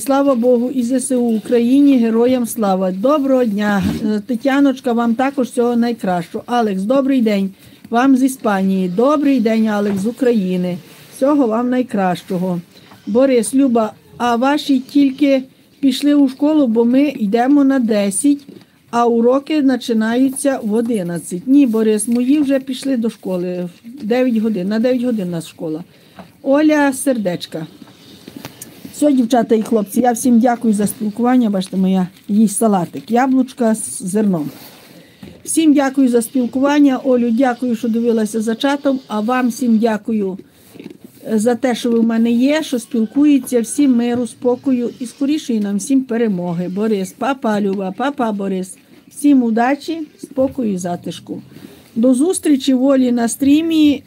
слава Богу, і ЗСУ, Україні, героям слава. Доброго дня, Тетяночка, вам також всього найкращого. Алекс, добрий день, вам з Іспанії. Добрий день, Алекс, з України. Всього вам найкращого. Борис, Люба, а ваші тільки пішли у школу, бо ми йдемо на 10, а уроки починаються в 11. Ні, Борис, мої вже пішли до школи в 9 годин. На 9 годин у нас школа. Оля, сердечка. Все, дівчата і хлопці, я всім дякую за спілкування. Бачите, моя їсть салатик. Яблучка з зерном. Всім дякую за спілкування. Олю, дякую, що дивилася за чатом. А вам всім дякую за те, що ви в мене є, що спілкуєтеся. Всім миру, спокою і скорішої нам всім перемоги. Борис, папа, Люба, папа, Борис. Всім удачі, спокою і затишку. До зустрічі в Олі на стрімі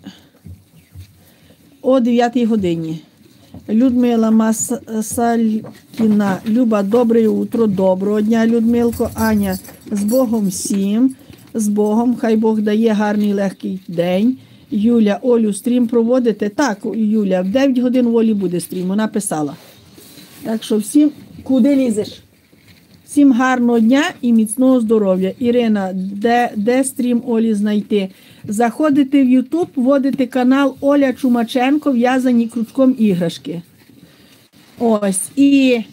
о 9 годині. Людмила Масалькіна. Люба, добре утро, доброго дня, Людмилко. Аня, з Богом всім, з Богом, хай Бог дає гарний легкий день. Юля, Олю, стрім проводите? Так, Юля, в 9 годин в Олі буде стрім, вона писала. Так що всім, куди лізеш? Всім гарного дня і міцного здоров'я. Ірина, де стрім Олі знайти? Заходите в YouTube, вводите канал Оля Чумаченко, в'язані крючком іграшки. Ось. І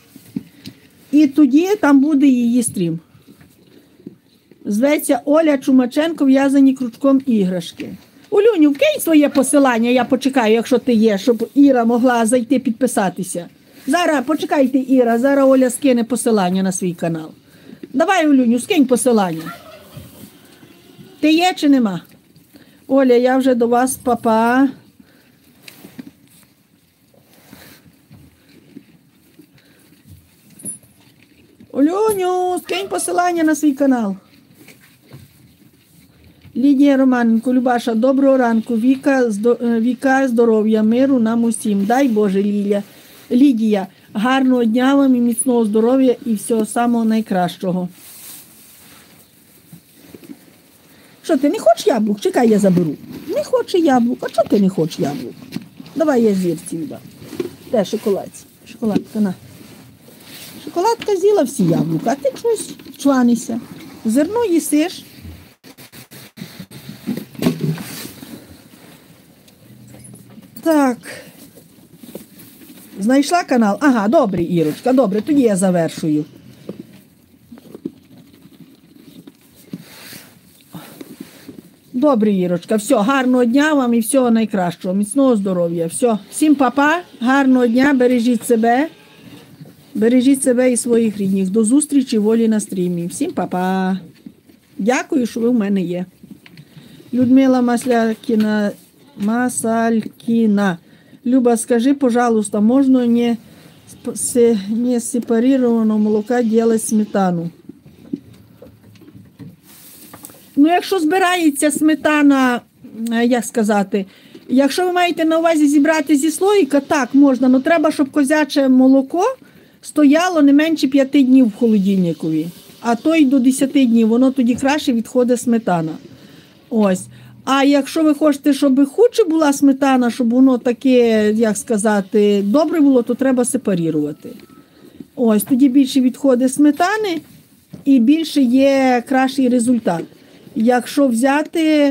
тоді там буде її стрім. Зветься Оля Чумаченко, в'язані крючком іграшки. Олюню, вкинь своє посилання, я почекаю, якщо ти є, щоб Іра могла зайти підписатися. Зараз, почекайте, Іра, зараз Оля скине посилання на свій канал. Давай, Олюню, скинь посилання. Ти є чи нема? Оля, я вже до вас, папа. Олюню, скинь посилання на свій канал. Лідія Романенко, Любаша, доброго ранку. Віка, здоров'я, миру нам усім. Дай Боже, Лідія, гарного дня вам і міцного здоров'я і всього самого найкращого. Що, ти не хочеш яблук? Чекай, я заберу. Не хоче яблук. А чого ти не хочеш яблук? Давай я зірці віддам. Де шоколадці? Шоколадка, на. Шоколадка з'їла всі яблука, а ти щось чванися. Зерно їсиш. Так. Знайшла канал? Ага, добре, Ірочка, добре, тоді я завершую. Добре, Ірочка, все, гарного дня вам і всього найкращого, міцного здоров'я. Все, всім папа, гарного дня, бережіть себе і своїх рідних. До зустрічі в Олі на стрімі. Всім папа. Дякую, що ви в мене є. Людмила Масалькіна. Люба, скажи, пожалуйста, можно не сепарированного молока делать сметану? Ну, якщо збирається сметана, як сказати, якщо ви маєте на увазі зібрати зі слоїка, так, можна, але треба, щоб козяче молоко стояло не менше 5 днів в холодильникові, а то й до 10 днів, воно тоді краще відходить сметана. Ось. А якщо ви хочете, щоб худше була сметана, щоб воно таке, як сказати, добре було, то треба сепарувати. Ось, тоді більше відходить сметани і більше є кращий результат. Якщо взяти,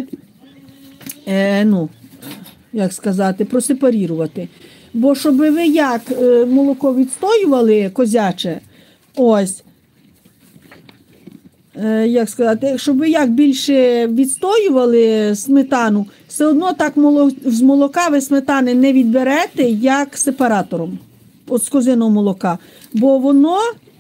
як сказати, просепарувати. Бо щоб ви як молоко відстоювали козяче, ось, як сказати, щоб ви як більше відстоювали сметану, все одно так з молока ви сметани не відберете, як сепаратором, от з козиного молока. Бо воно,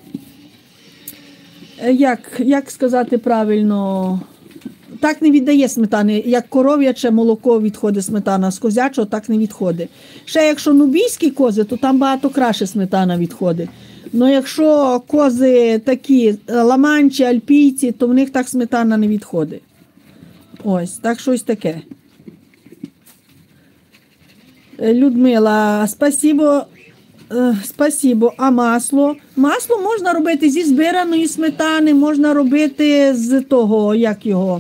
як сказати правильно, так не віддає сметани, як коров'яче молоко відходить сметана, з козячого так не відходить. Ще якщо нубійські кози, то там багато краще сметана відходить. Ну, якщо кози такі ламанчі, альпійці, то в них так сметана не відходить. Ось, так щось таке. Людмила, спасибо. А масло? Масло можна робити зі збираної сметани, можна робити з того, як його,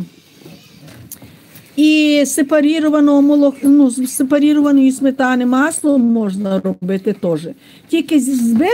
і сепарірованого молока, з сепарірованої сметани масло можна робити теж. Тільки зі збираної